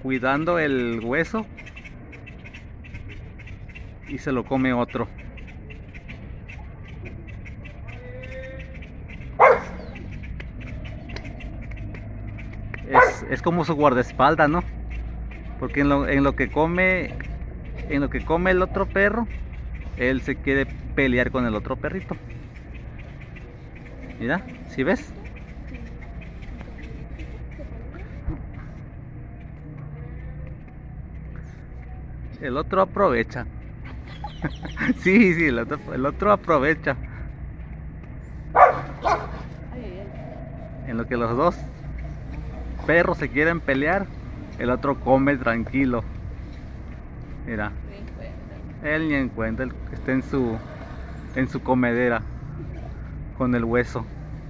cuidando el hueso y se lo come otro. Es como su guardaespaldas, ¿no? Porque en lo que come el otro perro, él se quiere pelear con el otro perrito. Mira, ¿sí ves? El otro aprovecha. Sí, el otro aprovecha. En lo que los dos perros se quieren pelear, el otro come tranquilo. Mira, él ni en cuenta, él está en su comedera con el hueso.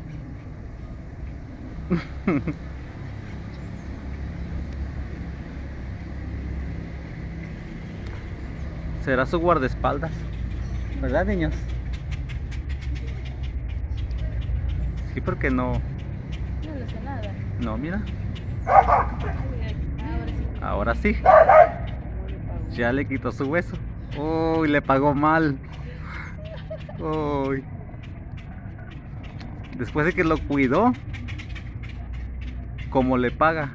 Será su guardaespaldas, ¿verdad, niños? Sí, porque no. No le hace nada. No, mira. Ahora sí. Ahora sí. Ya le quitó su hueso. Uy, le pagó mal. Uy. Después de que lo cuidó, ¿cómo le paga?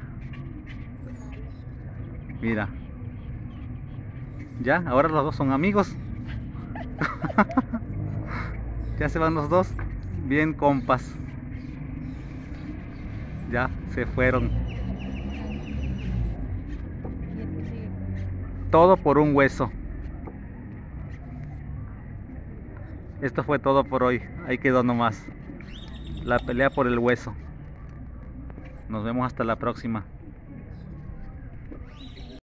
Mira. Ya, ahora los dos son amigos. Ya se van los dos. Bien compas. Ya se fueron. Todo por un hueso. Esto fue todo por hoy. Ahí quedó nomás la pelea por el hueso. Nos vemos hasta la próxima.